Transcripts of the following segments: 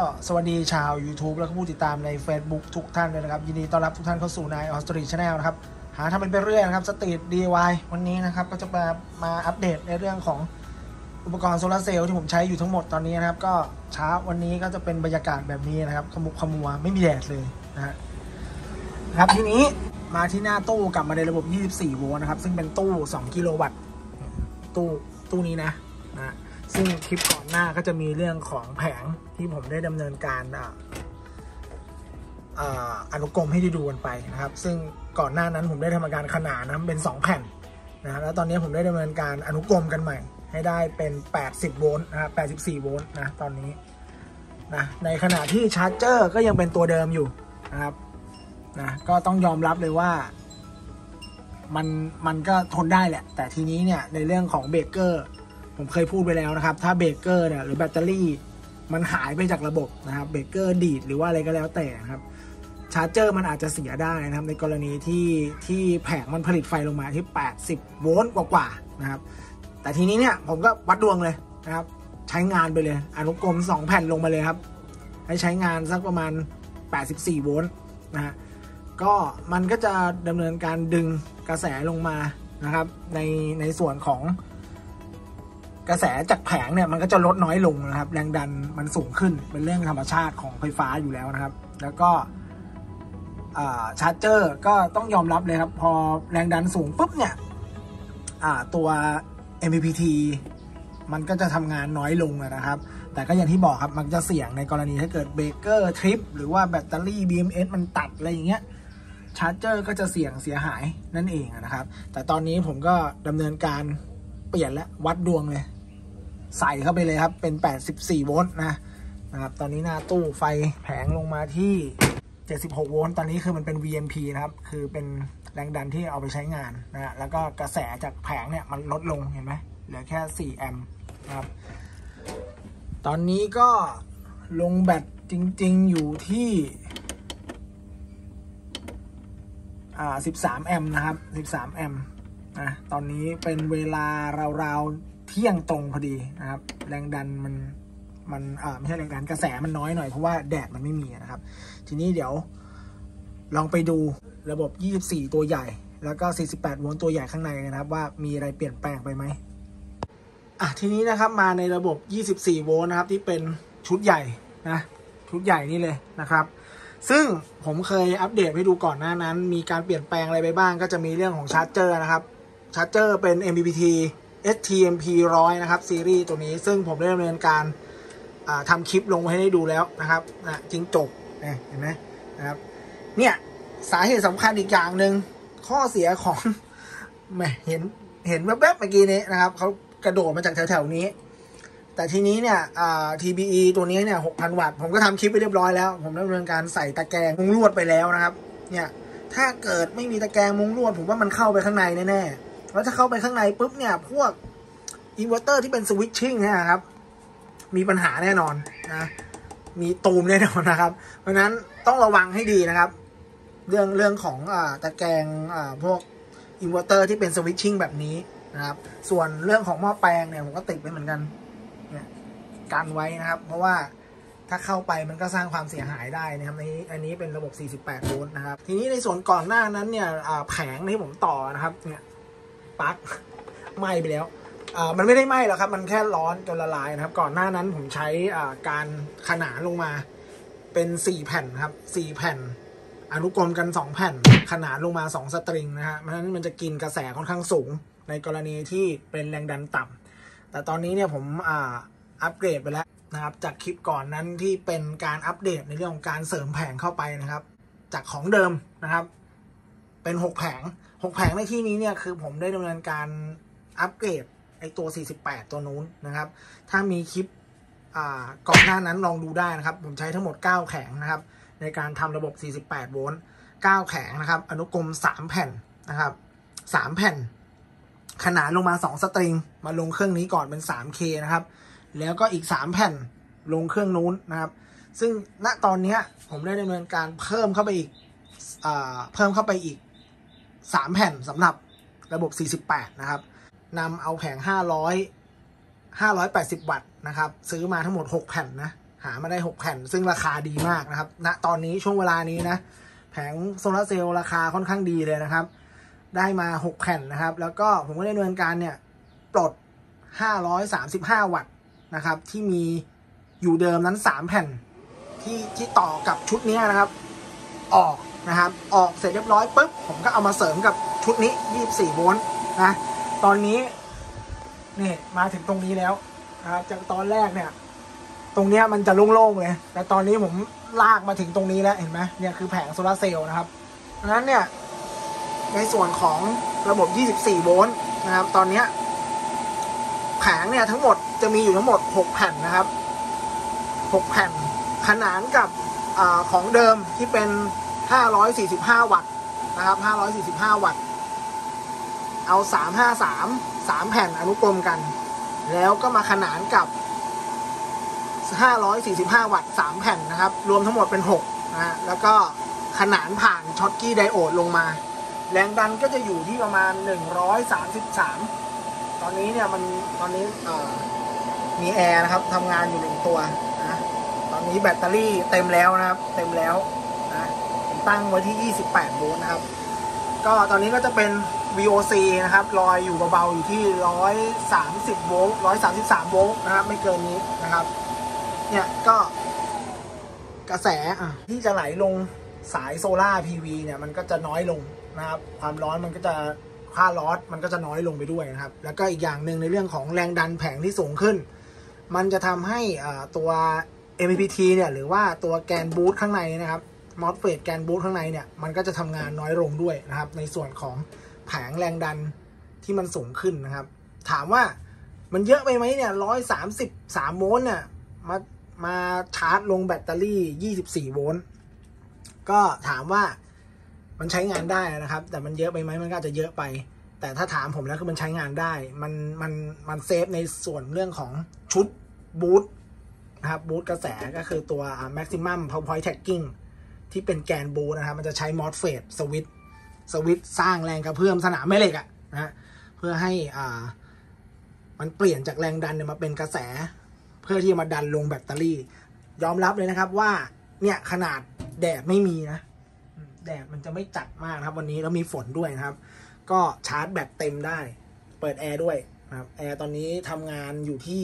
สวัสดีชาว YouTube และผู้ติดตามใน Facebook ทุกท่านเลยนะครับยินดีต้อนรับทุกท่านเข้าสู่นายออสตรีชาแนลนะครับหาทำเป็นไปเรื่อยนะครับสตรีท DIY วันนี้นะครับก็จะมาอัปเดตในเรื่องของอุปกรณ์โซลาร์เซลล์ที่ผมใช้อยู่ทั้งหมดตอนนี้นะครับก็เช้าวันนี้ก็จะเป็นบรรยากาศแบบนี้นะครับขมุกขมัวไม่มีแดดเลยนะครับทีนี้มาที่หน้าตู้กลับมาในระบบ24โวลต์นะครับซึ่งเป็นตู้2กิโลวัตต์ตู้นี้นะซึ่งคลิปก่อนหน้าก็จะมีเรื่องของแผงที่ผมได้ดำเนินการอนุกรมให้ได้ดูกันไปนะครับซึ่งก่อนหน้านั้นผมได้ทำการขนานนะเป็น2แผ่นนะแล้วตอนนี้ผมได้ดำเนินการอนุกรมกันใหม่ให้ได้เป็น80โวลต์นะครับ84โวลต์นะตอนนี้นะในขณะที่ชาร์จเจอร์ก็ยังเป็นตัวเดิมอยู่นะครับนะก็ต้องยอมรับเลยว่ามันก็ทนได้แหละแต่ทีนี้เนี่ยในเรื่องของเบรกเกอร์ผมเคยพูดไปแล้วนะครับถ้าเบรกเกอร์เนี่ยหรือแบตเตอรี่มันหายไปจากระบบนะครับเบรกเกอร์ดีดหรือว่าอะไรก็แล้วแต่นะครับชาร์จเจอร์มันอาจจะเสียได้นะครับในกรณีที่แผงมันผลิตไฟลงมาที่80โวลต์กว่าๆนะครับแต่ทีนี้เนี่ยผมก็วัดดวงเลยนะครับใช้งานไปเลยอนุกรม2แผ่นลงมาเลยครับให้ใช้งานสักประมาณ84โวลต์นะฮะก็มันก็จะดำเนินการดึงกระแสลงมานะครับในส่วนของกระแสจากแผงเนี่ยมันก็จะลดน้อยลงนะครับแรงดันมันสูงขึ้นเป็นเรื่องธรรมชาติของไฟฟ้าอยู่แล้วนะครับแล้วก็ชาร์จเจอร์ก็ต้องยอมรับเลยครับพอแรงดันสูงปุ๊บเนี่ยตัว MPPT มันก็จะทำงานน้อยลงนะครับแต่ก็อย่างที่บอกครับมันจะเสี่ยงในกรณีถ้าเกิดเบรกเกอร์ทริปหรือว่าแบตเตอรี่ BMS มันตัดอะไรอย่างเงี้ยชาร์จเจอร์ก็จะเสี่ยงเสียหายนั่นเองนะครับแต่ตอนนี้ผมก็ดำเนินการเปลี่ยนและวัดดวงเลยใส่เข้าไปเลยครับเป็น84โวลต์นะครับตอนนี้หน้าตู้ไฟแผงลงมาที่76โวลต์ตอนนี้คือมันเป็น VMP นะครับคือเป็นแรงดันที่เอาไปใช้งานนะแล้วก็กระแสจากแผงเนี่ยมันลดลงเห็นไหมเหลือแค่4แอมป์นะครับตอนนี้ก็ลงแบตจริงๆอยู่ที่13แอมป์นะครับ13แอมป์นะตอนนี้เป็นเวลาราวๆเที่ยงตรงพอดีนะครับแรงดันมันไม่ใช่แรงดันกระแสมันน้อยหน่อยเพราะว่าแดดมันไม่มีนะครับทีนี้เดี๋ยวลองไปดูระบบ24ตัวใหญ่แล้วก็48โวลต์ตัวใหญ่ข้างในนะครับว่ามีอะไรเปลี่ยนแปลงไปไหมทีนี้นะครับมาในระบบ24โวลต์นะครับที่เป็นชุดใหญ่นะชุดใหญ่นี่เลยนะครับซึ่งผมเคยอัปเดตให้ดูก่อนหน้านั้นมีการเปลี่ยนแปลงอะไรไปบ้างก็จะมีเรื่องของชาร์จเจอร์นะครับชาร์จเจอร์เป็น MPPT STMP 100นะครับซีรีส์ตัวนี้ซึ่งผมได้ดำเนินการทำคลิปลงไว้ให้ได้ดูแล้วนะครับจริงจบเห็นไหมนะครับเนี่ยสาเหตุสำคัญอีกอย่างหนึ่งข้อเสียของแหมเห็นแวบๆเมื่อกี้นี้นะครับเขากระโดดมาจากแถวๆนี้แต่ทีนี้เนี่ยTBE ตัวนี้เนี่ย 6,000 วัตต์ผมก็ทำคลิปไปเรียบร้อยแล้วผมได้ดำเนินการใส่ตะแกรงมุ้งลวดไปแล้วนะครับเนี่ยถ้าเกิดไม่มีตะแกรงมุ้งลวดผมว่ามันเข้าไปข้างในแน่ๆแล้วถ้าเข้าไปข้างในปุ๊บเนี่ยพวกอินเวอร์เตอร์ที่เป็นสวิตชิ่งเนี่ยครับมีปัญหาแน่นอนนะมีตูมแน่นอนนะครับเพราะฉะนั้นต้องระวังให้ดีนะครับเรื่องของตะแกรงพวกอินเวอร์เตอร์ที่เป็นสวิตชิ่งแบบนี้นะครับส่วนเรื่องของหม้อแปลงเนี่ยผมก็ติดไว้เหมือนกันเนี่ยกันไว้นะครับเพราะว่าถ้าเข้าไปมันก็สร้างความเสียหายได้นะครับอันนี้เป็นระบบ48โวลต์นะครับทีนี้ในส่วนก่อนหน้านั้นเนี่ยแผงที่ผมต่อนะครับเนี่ยปลั๊กไหม้ไปแล้วมันไม่ได้ไหม้หรอกครับมันแค่ร้อนจนละลายนะครับก่อนหน้านั้นผมใช้การขนานลงมาเป็น4แผ่นครับ4แผ่นอนุกรมกัน2แผ่นขนานลงมา2สตริงนะฮะเพราะฉะนั้นมันจะกินกระแสค่อนข้างสูงในกรณีที่เป็นแรงดันต่ำแต่ตอนนี้เนี่ยผมอัปเกรดไปแล้วนะครับจากคลิปก่อนนั้นที่เป็นการอัปเดตในเรื่องของการเสริมแผงเข้าไปนะครับจากของเดิมนะครับเป็น6แผงในที่นี้เนี่ยคือผมได้ดำเนินการอัปเกรดไอตัว48ตัวนู้นนะครับถ้ามีคลิปก่อนหน้านั้นลองดูได้นะครับผมใช้ทั้งหมด9แผงนะครับในการทำระบบ48โวลต์9แผงนะครับอนุกรม3แผ่นนะครับ3แผ่นขนานลงมา2สตริงมาลงเครื่องนี้ก่อนเป็น 3K นะครับแล้วก็อีก3แผ่นลงเครื่องนู้นนะครับซึ่งณตอนนี้ผมได้ดำเนินการเพิ่มเข้าไปอีก3แผ่นสำหรับระบบ48นะครับนำเอาแผง580 วัตต์นะครับซื้อมาทั้งหมด6แผ่นนะหามาได้6แผ่นซึ่งราคาดีมากนะครับณตอนนี้ช่วงเวลานี้นะแผงโซลาร์เซลล์ราคาค่อนข้างดีเลยนะครับได้มา6แผ่นนะครับแล้วก็ผมก็ได้ดำเนินการเนี่ยปลด535วัตต์นะครับที่มีอยู่เดิมนั้น3แผ่นที่ต่อกับชุดนี้นะครับออกนะครับออกเสร็จเรียบร้อยปุ๊บผมก็เอามาเสริมกับชุดนี้24โวลต์นะตอนนี้นี่มาถึงตรงนี้แล้วนะครับจากตอนแรกเนี่ยตรงเนี้ยมันจะโล่งๆเลยแต่ตอนนี้ผมลากมาถึงตรงนี้แล้วเห็นไหมเนี่ยคือแผงโซลาร์เซลล์นะครับดังนั้นเนี่ยในส่วนของระบบ24โวลต์นะครับตอนนี้แผงเนี่ยทั้งหมดจะมีอยู่ทั้งหมด6แผ่นนะครับ6แผ่นขนานกับของเดิมที่เป็น545วัตต์นะครับ545วัตต์เอา353แผ่นอนุกรมกันแล้วก็มาขนานกับ545วัตต์3แผ่นนะครับรวมทั้งหมดเป็น6นะแล้วก็ขนานผ่านช็อตกี้ไดโอดลงมาแรงดันก็จะอยู่ที่ประมาณ133ตอนนี้เนี่ยตอนนี้มีแอร์นะครับทำงานอยู่1ตัวนะตอนนี้แบตเตอรี่เต็มแล้วนะครับเต็มแล้วนะตั้งไว้ที่28โวลต์นะครับก็ตอนนี้ก็จะเป็น VOC นะครับลอยอยู่เบาๆอยู่ที่130โวลต์133โวลต์นะครับไม่เกินนี้นะครับเนี่ยก็กระแสที่จะไหลลงสายโซล่า PV เนี่ยมันก็จะน้อยลงนะครับความร้อนมันก็จะค่าลอสมันก็จะน้อยลงไปด้วยนะครับแล้วก็อีกอย่างหนึ่งในเรื่องของแรงดันแผงที่สูงขึ้นมันจะทำให้ตัว MPPT เนี่ยหรือว่าตัวแกนบูสต์ข้างในนะครับมอสเฟตแกนบูสต์ข้างในเนี่ยมันก็จะทำงานน้อยลงด้วยนะครับในส่วนของแผงแรงดันที่มันสูงขึ้นนะครับถามว่ามันเยอะไปไหมเนี่ย133โวลต์เนี่ยมาชาร์จลงแบตเตอรี่24โวลต์ก็ถามว่ามันใช้งานได้นะครับแต่มันเยอะไปไหมมันก็อาจจะเยอะไปแต่ถ้าถามผมแล้วคือมันใช้งานได้มันเซฟในส่วนเรื่องของชุดบูสต์นะครับบูสต์กระแสก็คือตัว maximum power point tracking ที่เป็นแกนบูสต์นะครับมันจะใช้ MOSFET สวิตช์สร้างแรงกระเพื่อมสนามแม่เหล็กนะเพื่อให้มันเปลี่ยนจากแรงดันเนี่ยมาเป็นกระแสเพื่อที่จะมาดันลงแบตเตอรี่ยอมรับเลยนะครับว่าเนี่ยขนาดแดดไม่มีนะแดดมันจะไม่จัดมากนะครับวันนี้แล้วมีฝนด้วยนะครับก็ชาร์จแบตเต็มได้เปิดแอร์ด้วยนะครับแอร์ตอนนี้ทำงานอยู่ที่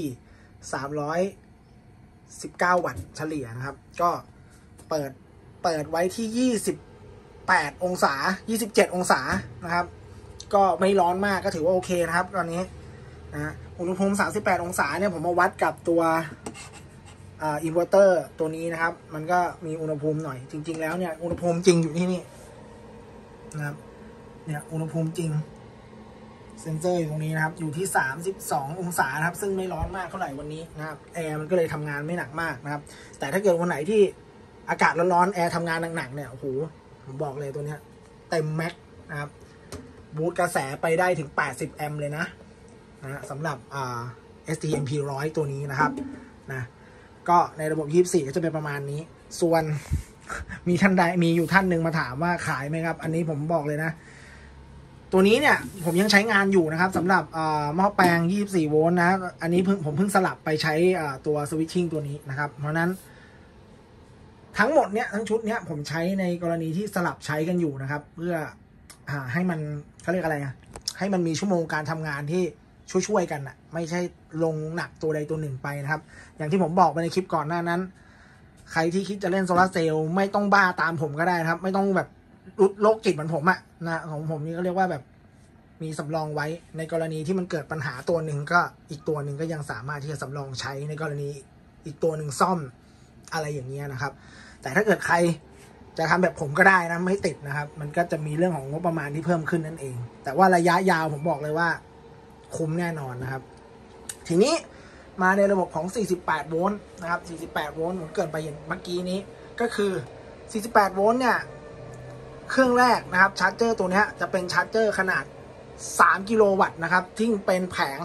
319วัตต์เฉลี่ยนะครับก็เปิดไว้ที่28องศา27องศานะครับก็ไม่ร้อนมากก็ถือว่าโอเคนะครับตอนนี้นะอุณหภูมิ38องศาเนี่ยผมมาวัดกับตัวอินเวอร์เตอร์ตัวนี้นะครับมันก็มีอุณหภูมิหน่อยจริงๆแล้วเนี่ยอุณหภูมิจริงอยู่ที่นี่นะครับเนี่ยอุณหภูมิจริงเซ็นเซอร์อยู่ตรงนี้นะครับอยู่ที่32องศานะครับซึ่งไม่ร้อนมากเท่าไหร่วันนี้นะครับแอร์มันก็เลยทำงานไม่หนักมากนะครับแต่ถ้าเกิดวันไหนที่อากาศร้อนๆแอร์ทำงานหนักๆเนี่ยโอ้โหผมบอกเลยตัวเนี้ยเต็มแม็กนะครับบูสต์กระแสไปได้ถึง80แอมป์เลยนะสำหรับSTMP 100ตัวนี้นะครับนะก็ในระบบ24ก็จะเป็นประมาณนี้ส่วนมีอยู่ท่านหนึ่งมาถามว่าขายไหมครับอันนี้ผมบอกเลยนะตัวนี้เนี่ยผมยังใช้งานอยู่นะครับสำหรับหม้อแปลง24โวลต์นะอันนี้ผมเพิ่งสลับไปใช้ตัวสวิตชิ่งตัวนี้นะครับเพราะนั้นทั้งหมดเนี่ยทั้งชุดเนี้ยผมใช้ในกรณีที่สลับใช้กันอยู่นะครับเพื่อให้มันเขาเรียกอะไรให้มันมีชั่วโมงการทำงานที่ช่วยกันอ่ะไม่ใช่ลงหนักตัวใดตัวหนึ่งไปนะครับอย่างที่ผมบอกไปในคลิปก่อนหน้านั้นใครที่คิดจะเล่นโซลาร์เซลล์ไม่ต้องบ้าตามผมก็ได้นะครับไม่ต้องแบบโรคจิตเหมือนผมอะนะของผมนี่ก็เรียกว่าแบบมีสำรองไว้ในกรณีที่มันเกิดปัญหาตัวหนึ่งก็อีกตัวหนึ่งก็ยังสามารถที่จะสำรองใช้ในกรณีอีกตัวหนึ่งซ่อมอะไรอย่างเงี้ยนะครับแต่ถ้าเกิดใครจะทำแบบผมก็ได้นะไม่ติดนะครับมันก็จะมีเรื่องของงบประมาณที่เพิ่มขึ้นนั่นเองแต่ว่าระยะยาวผมบอกเลยว่าคุ้มแน่นอนนะครับทีนี้มาในระบบของ48โวลต์นะครับ48โวลต์ผมเกินไปอย่างเมื่อกี้นี้ก็คือ48โวลต์เนี่ยเครื่องแรกนะครับชาร์จเจอร์ตัวนี้จะเป็นชาร์จเจอร์ขนาด3กิโลวัตต์นะครับที่เป็นแผง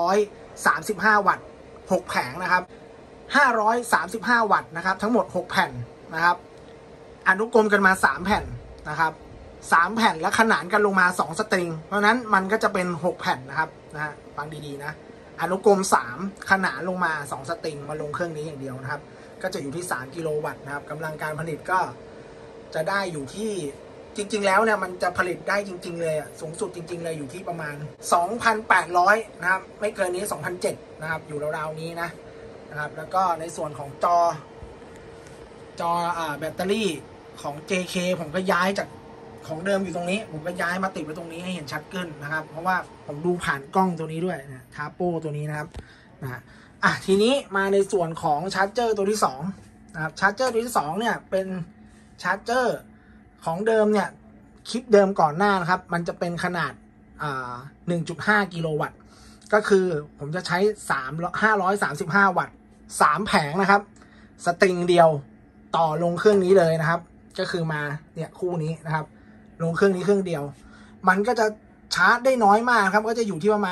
535วัตต์6แผงนะครับ535วัตต์นะครับทั้งหมด6แผ่นนะครับอนุกรมกันมา3แผ่นนะครับ3แผ่นและขนานกันลงมา2สตริงเพราะนั้นมันก็จะเป็น6แผ่นนะครับฟังดีๆนะอนุกรม3ขนานลงมา2สตริงมาลงเครื่องนี้อย่างเดียวนะครับก็จะอยู่ที่3กิโลวัตต์นะครับกำลังการผลิตก็จะได้อยู่ที่จริงๆแล้วเนี่ยมันจะผลิตได้จริงๆเลยสูงสุดจริงๆเลยอยู่ที่ประมาณ 2,800 นะครับไม่เกินนี้ 2,700 นะครับอยู่ราวๆนี้นะครับแล้วก็ในส่วนของจอแบตเตอรี่ของ JK ผมก็ย้ายจากของเดิมอยู่ตรงนี้ผมก็ย้ายมาติดไว้ตรงนี้ให้เห็นชัดขึ้นนะครับเพราะว่าผมดูผ่านกล้องตัวนี้ด้วยนะทาโป้ตัวนี้นะครับทีนี้มาในส่วนของชาร์จเจอร์ตัวที่2นะครับชาร์จเจอร์ตัวที่2เนี่ยเป็นชาร์จเจอร์ของเดิมเนี่ยคลิปเดิมก่อนหน้านะครับมันจะเป็นขนาด1.5 กิโลวัตต์ก็คือผมจะใช้535 วัตต์3แผงนะครับสตริงเดียวต่อลงเครื่องนี้เลยนะครับก็คือมาเนี่ยคู่นี้นะครับลงเครื่องนี้เครื่องเดียวมันก็จะชาร์จได้น้อยมากครับก็จะอยู่ที่ประมาณ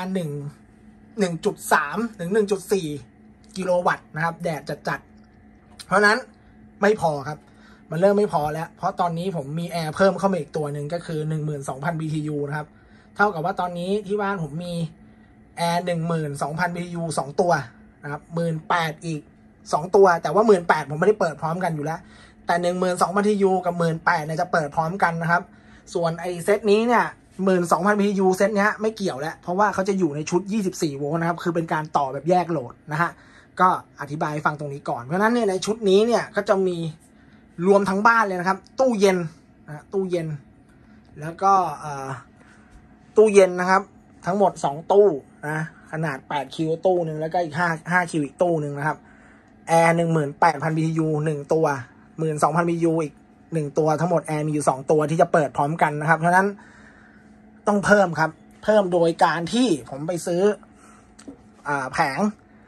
1.3 ถึง 1.4 กิโลวัตต์นะครับแดดจัดเพราะนั้นไม่พอครับมันเริ่มไม่พอแล้วเพราะตอนนี้ผมมีแอร์เพิ่มเข้ามาอีกตัวหนึ่งก็คือ 12,000 BTU นะครับเท่ากับว่าตอนนี้ที่บ้านผมมีแอร์ 12,000 BTU 2 ตัวนะครับ 18,000 อีก2ตัวแต่ว่า 18,000 ผมไม่ได้เปิดพร้อมกันอยู่แล้วแต่ 12,000 BTU กับ 18,000 เนี่ยจะเปิดพร้อมกันนะครับส่วนไอ้เซตนี้เนี่ย 12,000 BTU เซตเนี้ยไม่เกี่ยวแล้วเพราะว่าเขาจะอยู่ในชุด24 โวลต์นะครับคือเป็นการต่อแบบแยกโหลดนะฮะก็อธิบายฟังตรงนี้ก่อนเพราะนั้นเนี่ยในชุดนี้เนี่ยก็จะมีรวมทั้งบ้านเลยนะครับตู้เย็นตู้เย็นแล้วก็ตู้เย็นนะครับทั้งหมด2ตู้นะขนาด8คิวตู้หนึ่งแล้วก็อีก5คิวอีกตู้หนึ่งนะครับแอร์ 18,000 BTU 1 ตัว 12,000 BTU อีก1ตัวทั้งหมดแอร์มีอยู่2ตัวที่จะเปิดพร้อมกันนะครับเพราะนั้นต้องเพิ่มครับเพิ่มโดยการที่ผมไปซื้อแผง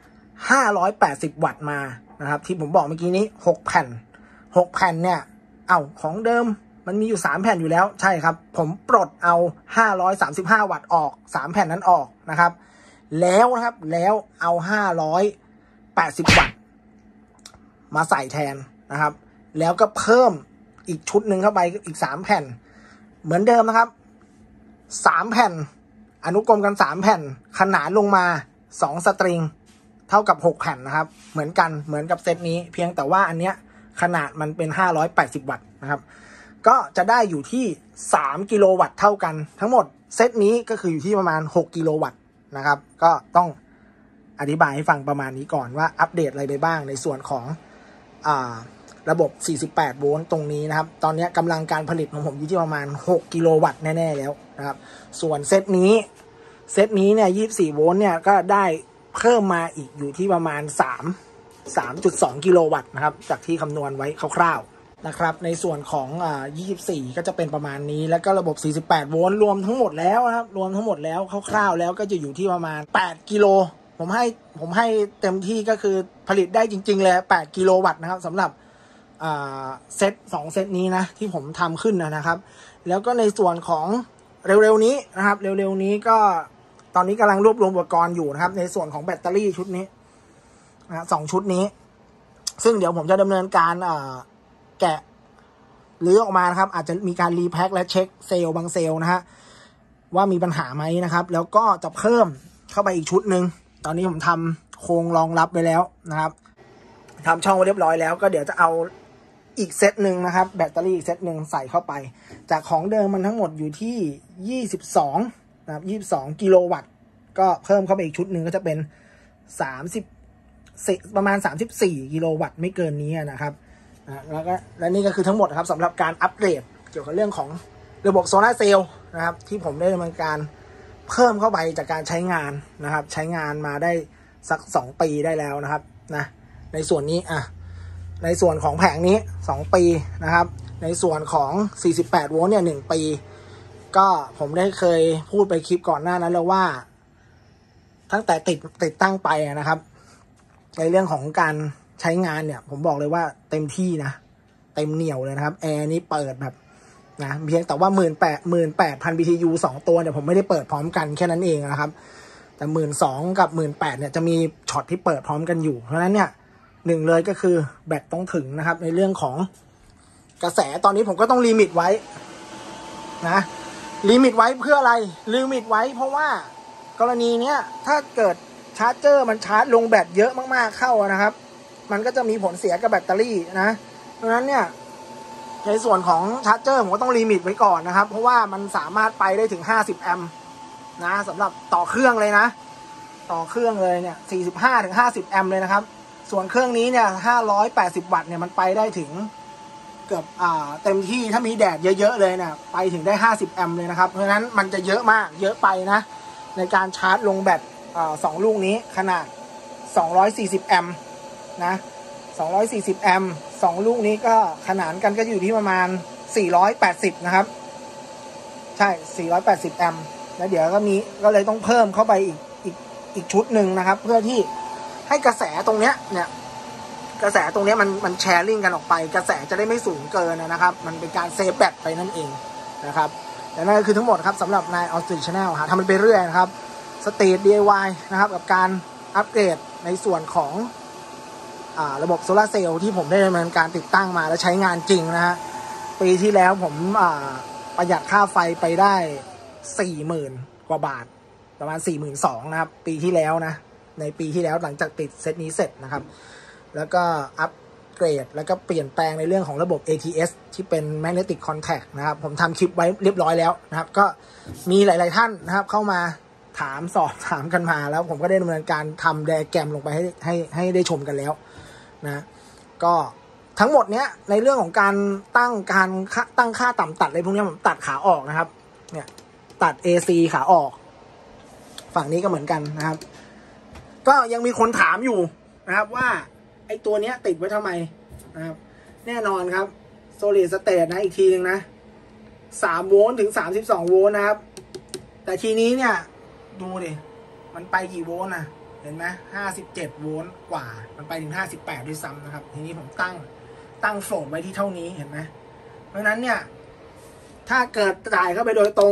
580 วัตต์มานะครับที่ผมบอกเมื่อกี้นี้6 แผ่นเนี่ยของเดิมมันมีอยู่3แผ่นอยู่แล้วใช่ครับผมปลดเอา535 วัตต์ออก3แผ่นนั้นออกนะครับแล้วเอา580 วัตต์มาใส่แทนนะครับแล้วก็เพิ่มอีกชุดหนึ่งเข้าไปอีก3แผ่นเหมือนเดิมนะครับ3แผ่นอนุกรมกัน3แผ่นขนานลงมา2สตริงเท่ากับ6แผ่นนะครับเหมือนกับเซตนี้เพียงแต่ว่าอันเนี้ยขนาดมันเป็น580 วัตต์นะครับก็จะได้อยู่ที่3กิโลวัตต์เท่ากันทั้งหมดเซตนี้ก็คืออยู่ที่ประมาณ6กิโลวัตต์นะครับก็ต้องอธิบายให้ฟังประมาณนี้ก่อนว่าอัปเดตอะไรไปบ้างในส่วนของระบบ48โวลต์ตรงนี้นะครับตอนนี้กำลังการผลิตของผมอยู่ที่ประมาณ6กิโลวัตต์แน่ๆแล้วนะครับส่วนเซตนี้เนี่ย24โวลต์เนี่ยก็ได้เพิ่มมาอีกอยู่ที่ประมาณ3.2 กิโลวัตต์นะครับจากที่คำนวณไว้คร่าวๆนะครับในส่วนของ24ก็จะเป็นประมาณนี้แล้วก็ระบบ48โวลต์รวมทั้งหมดแล้วนะครับรวมทั้งหมดแล้วคร่าวๆแล้วก็จะอยู่ที่ประมาณ8กิโลผมให้เต็มที่ก็คือผลิตได้จริงๆเลย8กิโลวัตต์นะครับสำหรับเซต2เซตนี้นะที่ผมทำขึ้นนะครับแล้วก็ในส่วนของเร็วๆนี้นะครับเร็วๆนี้ก็ตอนนี้กำลังรวบรวมอุปกรณ์อยู่นะครับในส่วนของแบตเตอรี่ชุดนี้นะ2ชุดนี้ซึ่งเดี๋ยวผมจะดำเนินการแกะหรือออกมานะครับอาจจะมีการรีแพ็คและเช็คเซลล์บางเซลล์นะฮะว่ามีปัญหาไหมนะครับแล้วก็จะเพิ่มเข้าไปอีกชุดหนึ่งตอนนี้ผมทำโครงรองรับไว้แล้วนะครับทำช่องไว้เรียบร้อยแล้วก็เดี๋ยวจะเอาอีกเซตหนึ่งนะครับแบตเตอรี่อีกเซตหนึ่งใส่เข้าไปจากของเดิมมันทั้งหมดอยู่ที่22นะครับ22กิโลวัตต์ก็เพิ่มเข้าไปอีกชุดหนึ่งก็จะเป็นประมาณ34กิโลวัตต์ไม่เกินนี้นะครับและนี่ก็คือทั้งหมดครับสำหรับการอัปเกรดเกี่ยวกับเรื่องของระบบโซลาร์เซลล์นะครับที่ผมได้ดำเนินการเพิ่มเข้าไปจากการใช้งานนะครับใช้งานมาได้สัก2 ปีได้แล้วนะครับนะในส่วนนี้ในส่วนของแผงนี้2 ปีนะครับในส่วนของ48โวลต์เนี่ย1 ปีก็ผมได้เคยพูดไปคลิปก่อนหน้านั้นแล้วว่าตั้งแต่ติดตั้งไปนะครับในเรื่องของการใช้งานเนี่ยผมบอกเลยว่าเต็มที่นะเต็มเหนียวเลยนะครับแอร์นี่เปิดแบบนะเพียงแต่ว่า18,000 BTU 2 ตัวเนี่ยผมไม่ได้เปิดพร้อมกันแค่นั้นเองนะครับแต่12,000กับ18,000เนี่ยจะมีช็อตที่เปิดพร้อมกันอยู่เพราะฉะนั้นเนี่ย1เลยก็คือแบตต้องถึงนะครับในเรื่องของกระแสตอนนี้ผมก็ต้องลิมิตไว้นะลิมิตไว้เพื่ออะไรลิมิตไว้เพราะว่ากรณีเนี้ยถ้าเกิดชาร์จเจอร์มันชาร์จลงแบตเยอะมากๆเข้านะครับมันก็จะมีผลเสียกับแบตเตอรี่นะเพราะฉะนั้นเนี่ยในส่วนของชาร์จเจอร์ผมก็ต้องลิมิตไว้ก่อนนะครับเพราะว่ามันสามารถไปได้ถึง50แอมป์นะสำหรับต่อเครื่องเลยนะต่อเครื่องเลยเนี่ย45 ถึง 50แอมป์เลยนะครับส่วนเครื่องนี้เนี่ย580วัตต์เนี่ยมันไปได้ถึงเกือบเต็มที่ถ้ามีแดดเยอะๆเลยเนี่ยไปถึงได้50แอมป์เลยนะครับเพราะฉะนั้นมันจะเยอะมากเยอะไปนะในการชาร์จลงแบต2ลูกนี้ขนาด240แอมป์นะ240แอมป์2ลูกนี้ก็ขนานกันก็อยู่ที่ประมาณ480นะครับใช่480แอมป์แล้วเดี๋ยวก็เลยต้องเพิ่มเข้าไปอีกชุดหนึ่งนะครับเพื่อที่ให้กระแสตรงเนี้ยเนี่ยกระแสตรงนี้มันแชร์ลิงก์กันออกไปกระแสจะได้ไม่สูงเกินนะครับมันเป็นการเซฟแบตไปนั่นเองนะครับและนั่นก็คือทั้งหมดครับสำหรับนายออสติชแนลทำมันไปเรื่อยนะครับสตรีท DIY นะครับกับการอัปเกรดในส่วนของระบบโซลาร์เซลล์ที่ผมได้ดำเนินการติดตั้งมาและใช้งานจริงนะฮะปีที่แล้วผมประหยัดค่าไฟไปได้ 40,000 กว่าบาทประมาณ 42,000 นะครับปีที่แล้วนะในปีที่แล้วหลังจากติดเซตนี้เสร็จนะครับแล้วก็อัปเกรดแล้วก็เปลี่ยนแปลงในเรื่องของระบบ ATS ที่เป็น Magnetic Contact นะครับผมทำคลิปไว้เรียบร้อยแล้วนะครับก็มีหลายๆท่านนะครับเข้ามาสอบถามกันมาแล้วผมก็ได้ดำเนินการทำไดอะแกรมลงไปให้ได้ชมกันแล้วนะก็ทั้งหมดเนี้ยในเรื่องของการตั้งค่าต่ำตัดอะไรพวกนี้ผมตัดขาออกนะครับเนี่ยตัด AC ขาออกฝั่งนี้ก็เหมือนกันนะครับก็ยังมีคนถามอยู่นะครับว่าไอตัวเนี้ยติดไว้ทำไมนะครับแน่นอนครับ Solid State นะอีกทีนึงนะ3โวลต์ถึง32โวลต์นะครับแต่ทีนี้เนี่ยดูดิมันไปกี่โวลต์นะเห็นไหม57โวลต์กว่ามันไปถึง58ด้วยซ้ำนะครับทีนี้ผมตั้งโฟลดไว้ที่เท่านี้เห็นไหมเพราะฉะนั้นเนี่ยถ้าเกิดจ่ายเข้าไปโดยตรง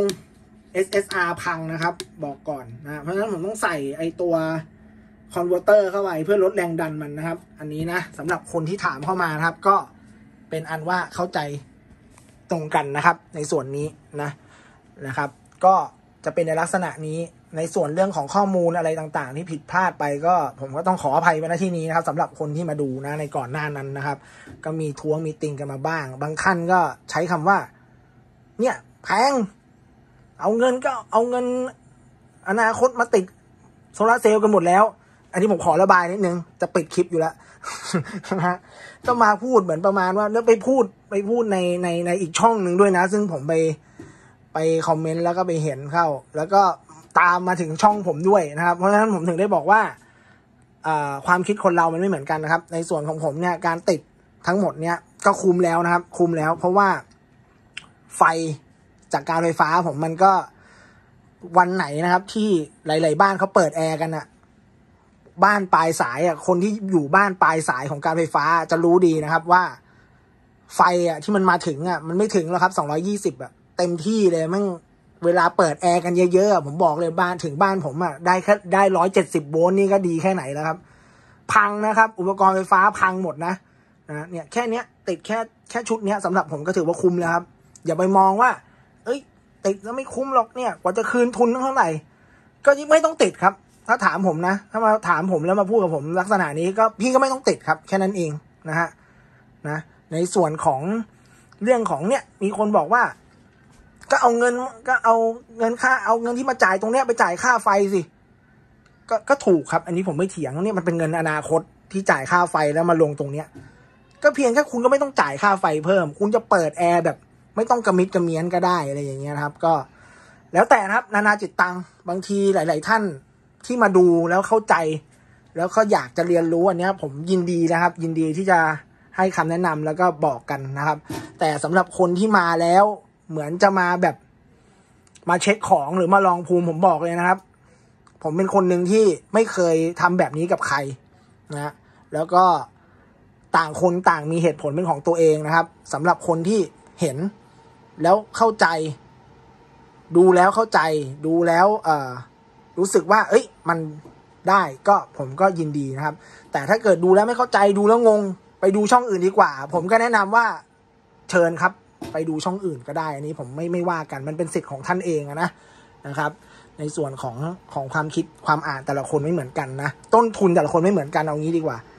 SSR พังนะครับบอกก่อนนะเพราะฉะนั้นผมต้องใส่ไอตัวคอนเวอร์เตอร์เข้าไปเพื่อลดแรงดันมันนะครับอันนี้นะสำหรับคนที่ถามเข้ามานะครับก็เป็นอันว่าเข้าใจตรงกันนะครับในส่วนนี้นะครับก็จะเป็นในลักษณะนี้ในส่วนเรื่องของข้อมูลอะไรต่างๆที่ผิดพลาดไปก็ผมก็ต้องขออภัยไว้ณที่นี้นะครับสำหรับคนที่มาดูนะในก่อนหน้านั้นนะครับก็มีท้วงมีติงกันมาบ้างบางท่านก็ใช้คำว่าเนี่ยแพงเอาเงินอนาคตมาติดโซลาร์เซลล์กันหมดแล้วอันนี้ผมขอระบายนิดนึงจะปิดคลิปอยู่แล้วนะฮะก็มาพูดเหมือนประมาณว่าแล้วไปพูดในอีกช่องหนึ่งด้วยนะซึ่งผมไปคอมเมนต์แล้วก็ไปเห็นเข้าแล้วก็ตามมาถึงช่องผมด้วยนะครับเพราะฉะนั้นผมถึงได้บอกว่าความคิดคนเรามันไม่เหมือนกันนะครับในส่วนของผมเนี่ยการติดทั้งหมดเนี่ยก็คุ้มแล้วนะครับคุ้มแล้วเพราะว่าไฟจากการไฟฟ้าผมมันก็วันไหนนะครับที่หลายๆบ้านเขาเปิดแอร์กันอะบ้านปลายสายคนที่อยู่บ้านปลายสายของการไฟฟ้าจะรู้ดีนะครับว่าไฟที่มันมาถึงมันไม่ถึงแล้วครับ220เต็มที่เลยมั่งเวลาเปิดแอร์กันเยอะๆผมบอกเลยถึงบ้านผมได้170โวลต์นี่ก็ดีแค่ไหนแล้วครับพังนะครับอุปกรณ์ไฟฟ้าพังหมดนะเนี่ยแค่เนี้ยติดแค่ชุดเนี้ยสำหรับผมก็ถือว่าคุ้มแล้วครับอย่าไปมองว่าติดแล้วไม่คุ้มหรอกเนี่ยกว่าจะคืนทุนเท่าไหร่ก็ไม่ต้องติดครับถ้าถามผมนะถ้ามาถามผมแล้วมาพูดกับผมลักษณะนี้ก็พี่ก็ไม่ต้องติดครับแค่นั้นเองนะในส่วนของเรื่องของเนี่ยมีคนบอกว่าก็เอาเงินที่มาจ่ายตรงเนี้ยไปจ่ายค่าไฟสิก็ถูกครับอันนี้ผมไม่เถียงเนี่ยมันเป็นเงินอนาคตที่จ่ายค่าไฟแล้วมาลงตรงเนี้ยก็เพียงแค่คุณก็ไม่ต้องจ่ายค่าไฟเพิ่มคุณจะเปิดแอร์แบบไม่ต้องกระมิดกระเมียนก็ได้อะไรอย่างเงี้ยครับก็แล้วแต่นะครับนานาจิตตังบางทีหลายๆท่านที่มาดูแล้วเข้าใจแล้วเขาอยากจะเรียนรู้อันนี้ผมยินดีนะครับยินดีที่จะให้คำแนะนำแล้วก็บอกกันนะครับแต่สำหรับคนที่มาแล้วเหมือนจะมาแบบมาเช็คของหรือมาลองภูมิผมบอกเลยนะครับผมเป็นคนหนึ่งที่ไม่เคยทำแบบนี้กับใครนะแล้วก็ต่างคนต่างมีเหตุผลเป็นของตัวเองนะครับสำหรับคนที่เห็นแล้วเข้าใจดูแล้วเข้าใจดูแล้วรู้สึกว่ามันได้ก็ผมก็ยินดีนะครับแต่ถ้าเกิดดูแล้วไม่เข้าใจดูแล้วงงไปดูช่องอื่นดีกว่าผมก็แนะนำว่าเชิญครับไปดูช่องอื่นก็ได้อันนี้ผมไม่ว่ากันมันเป็นสิทธิ์ของท่านเองนะครับในส่วนของความคิดความอ่านแต่ละคนไม่เหมือนกันนะต้นทุนแต่ละคนไม่เหมือนกันเอางี้ดีกว่า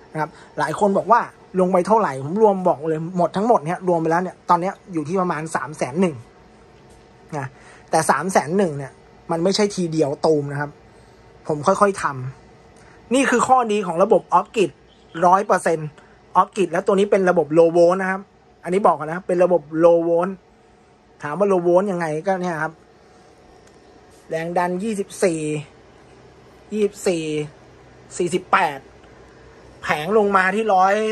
นะครับหลายคนบอกว่าลงไปเท่าไหร่ผมรวมบอกเลยหมดทั้งหมดเนี่ยรวมไปแล้วเนี่ยตอนนี้อยู่ที่ประมาณ301,000นะแต่301,000เนี่ยมันไม่ใช่ทีเดียวตูมนะครับผมค่อยๆทำนี่คือข้อดีของระบบออฟกิด100%ออฟกิดแล้วตัวนี้เป็นระบบโลโวลต์นะครับอันนี้บอกกันนะเป็นระบบโลโวลต์ถามว่าโลโวลต์ยังไงก็เนี่ยครับแรงดัน48แผงลงมาที่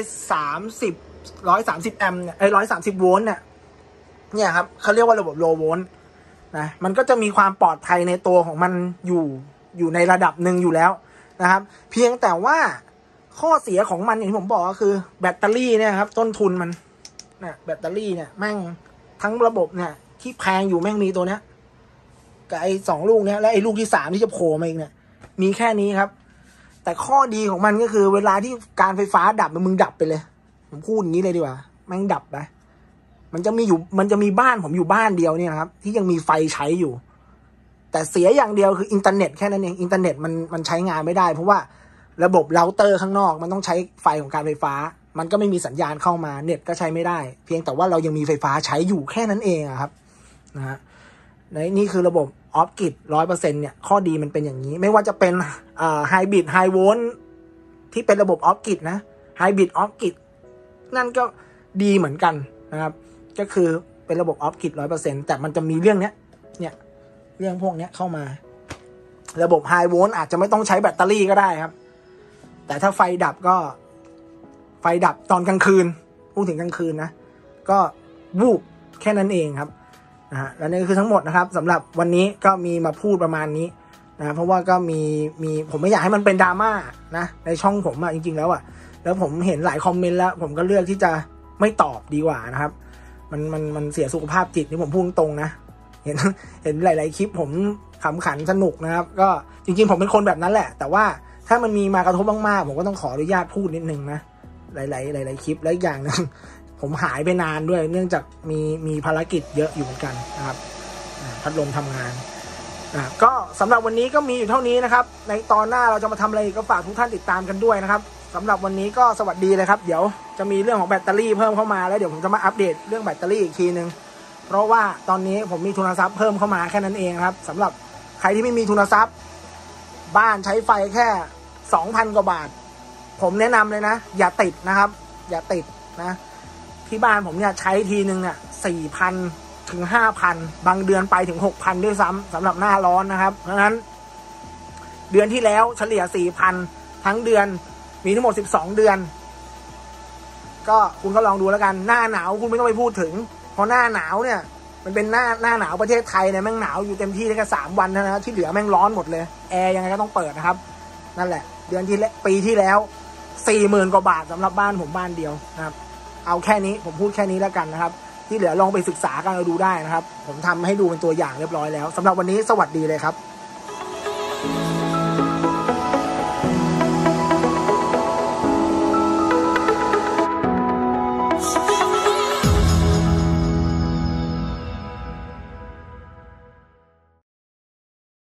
130แอมป์เนี่ย130โวลต์เนี่ยครับเขาเรียกว่าระบบโลโวลต์นะมันก็จะมีความปลอดภัยในตัวของมันอยู่ในระดับหนึ่งอยู่แล้วนะครับเพียงแต่ว่าข้อเสียของมันอย่างที่ผมบอกก็คือแบตเตอรี่เนี่ยครับต้นทุนมันนะแบตเตอรี่เนี่ยแม่งทั้งระบบเนี่ยที่แพงอยู่แม่งมีตัวเนี้ยกับไอ้2 ลูกเนี้ยและไอ้ลูกที่3ที่จะโผล่มาอีกเนี่ยมีแค่นี้ครับแต่ข้อดีของมันก็คือเวลาที่การไฟฟ้าดับมึงดับไปเลยผมพูดอย่างนี้เลยดีกว่าแม่งดับไปมันจะมีบ้านผมอยู่บ้านเดียวเนี่ยครับที่ยังมีไฟใช้อยู่แต่เสียอย่างเดียวคืออินเทอร์เน็ตแค่นั้นเองอินเทอร์เน็ตมันใช้งานไม่ได้เพราะว่าระบบเราเตอร์ข้างนอกมันต้องใช้ไฟของการไฟฟ้ามันก็ไม่มีสัญญาณเข้ามาเน็ตก็ใช้ไม่ได้เพียงแต่ว่าเรายังมีไฟฟ้าใช้อยู่แค่นั้นเองครับนะฮะนี่คือระบบออฟกิด100%เนี่ยข้อดีมันเป็นอย่างนี้ไม่ว่าจะเป็นไฮบริดไฮโวลต์ที่เป็นระบบออฟกิดนะไฮบริดออฟกิดนั่นก็ดีเหมือนกันนะครับก็คือเป็นระบบออฟกิด100%แต่มันจะมีเรื่องเรื่องพวกนี้เข้ามาระบบไฮโวลต์อาจจะไม่ต้องใช้แบตเตอรี่ก็ได้ครับแต่ถ้าไฟดับตอนกลางคืนพูดถึงกลางคืนนะก็วูบแค่นั้นเองครับนะฮะและนี่คือทั้งหมดนะครับสำหรับวันนี้ก็มีมาพูดประมาณนี้นะเพราะว่าก็มีผมไม่อยากให้มันเป็นดราม่านะในช่องผมจริงๆแล้วแล้วผมเห็นหลายคอมเมนต์แล้วผมก็เลือกที่จะไม่ตอบดีกว่านะครับมันเสียสุขภาพจิตนี่ผมพูดตรงนะเห็นหลายๆคลิปผมขำขันสนุกนะครับก็จริงๆผมเป็นคนแบบนั้นแหละแต่ว่าถ้ามันมีมากระทบมากๆผมก็ต้องขออนุญาตพูดนิดนึงนะหลายคลิปแล้วอีกอย่างนึงผมหายไปนานด้วยเนื่องจากมีภารกิจเยอะอยู่เหมือนกันนะครับพัดลมทำงานก็สำหรับวันนี้ก็มีอยู่เท่านี้นะครับในตอนหน้าเราจะมาทำอะไรก็ฝากทุกท่านติดตามกันด้วยนะครับสำหรับวันนี้ก็สวัสดีเลยครับเดี๋ยวจะมีเรื่องของแบตเตอรี่เพิ่มเข้ามาแล้วเดี๋ยวผมจะมาอัปเดตเรื่องแบตเตอรี่อีกทีนึงเพราะว่าตอนนี้ผมมีทุนทรัพย์เพิ่มเข้ามาแค่นั้นเองครับสำหรับใครที่ไม่มีทุนทรัพย์บ้านใช้ไฟแค่ 2,000 กว่าบาทผมแนะนำเลยนะอย่าติดนะครับอย่าติดนะที่บ้านผมเนี่ยใช้ทีนึง4,000 ถึง 5,000 บางเดือนไปถึง 6,000 ด้วยซ้ำสำหรับหน้าร้อนนะครับเพราะฉะนั้นเดือนที่แล้วเฉลี่ย 4,000 ทั้งเดือนมีทั้งหมด12 เดือนก็คุณก็ลองดูแล้วกันหน้าหนาวคุณไม่ต้องไปพูดถึงเพราะหน้าหนาวเนี่ยมันเป็นหน้าหนาวประเทศไทยเนี่ยแม่งหนาวอยู่เต็มที่ได้แค่3 วันนะที่เหลือแม่งร้อนหมดเลยแอร์ยังไงก็ต้องเปิดนะครับนั่นแหละปีที่แล้ว 40,000 กว่าบาทสำหรับบ้านผมบ้านเดียวนะครับเอาแค่นี้ผมพูดแค่นี้แล้วกันนะครับที่เหลือลองไปศึกษากันดูได้นะครับผมทำให้ดูเป็นตัวอย่างเรียบร้อยแล้วสำหรับวันนี้สวัสดีเลยครับ